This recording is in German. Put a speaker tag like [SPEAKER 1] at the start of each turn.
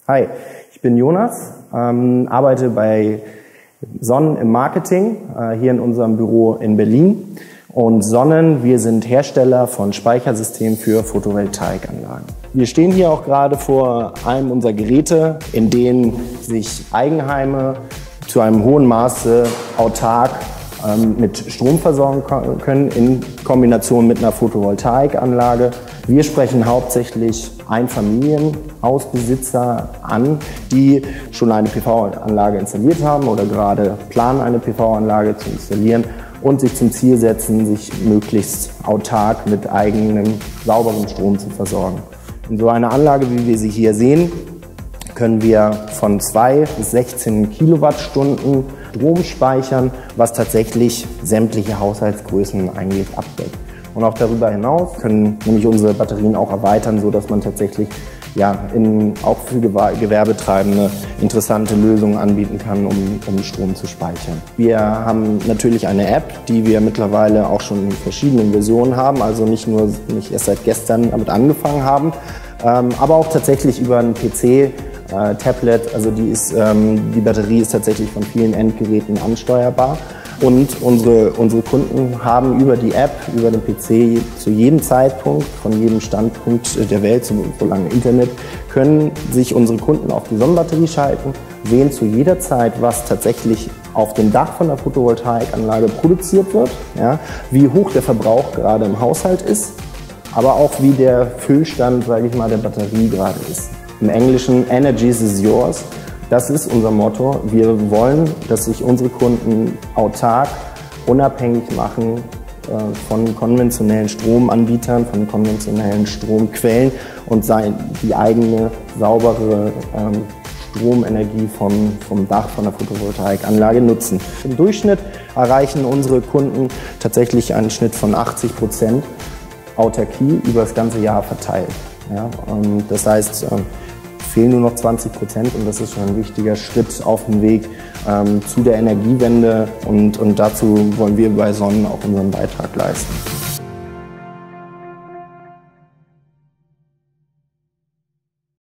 [SPEAKER 1] Hi, ich bin Jonas, arbeite bei Sonnen im Marketing, hier in unserem Büro in Berlin. Und Sonnen, wir sind Hersteller von Speichersystemen für Photovoltaikanlagen. Wir stehen hier auch gerade vor einem unserer Geräte, in denen sich Eigenheime zu einem hohen Maße autark mit Strom versorgen können, in Kombination mit einer Photovoltaikanlage. Wir sprechen hauptsächlich Einfamilienhausbesitzer an, die schon eine PV-Anlage installiert haben oder gerade planen, eine PV-Anlage zu installieren und sich zum Ziel setzen, sich möglichst autark mit eigenem, sauberem Strom zu versorgen. In so einer Anlage, wie wir sie hier sehen, können wir von 2 bis 16 Kilowattstunden Strom speichern, was tatsächlich sämtliche Haushaltsgrößen eigentlich abdeckt. Und auch darüber hinaus können nämlich unsere Batterien auch erweitern, sodass man tatsächlich auch für Gewerbetreibende interessante Lösungen anbieten kann, um Strom zu speichern. Wir haben natürlich eine App, die wir mittlerweile auch schon in verschiedenen Versionen haben, also nicht erst seit gestern damit angefangen haben, aber auch tatsächlich über einen PC, Tablet, also die Batterie ist tatsächlich von vielen Endgeräten ansteuerbar. Und unsere Kunden haben über die App, über den PC zu jedem Zeitpunkt, von jedem Standpunkt der Welt, solange Internet, können sich unsere Kunden auf die Sonnenbatterie schalten, sehen zu jeder Zeit, was tatsächlich auf dem Dach von der Photovoltaikanlage produziert wird, ja, wie hoch der Verbrauch gerade im Haushalt ist, aber auch wie der Füllstand, sage ich mal, der Batterie gerade ist. Im Englischen Energy is yours. Das ist unser Motto. Wir wollen, dass sich unsere Kunden autark, unabhängig machen von konventionellen Stromanbietern, von konventionellen Stromquellen und die eigene saubere Stromenergie vom Dach von der Photovoltaikanlage nutzen. Im Durchschnitt erreichen unsere Kunden tatsächlich einen Schnitt von 80% Autarkie über das ganze Jahr verteilt. Ja, das heißt, fehlen nur noch 20% und das ist schon ein wichtiger Schritt auf dem Weg zu der Energiewende und dazu wollen wir bei Sonnen auch unseren Beitrag leisten.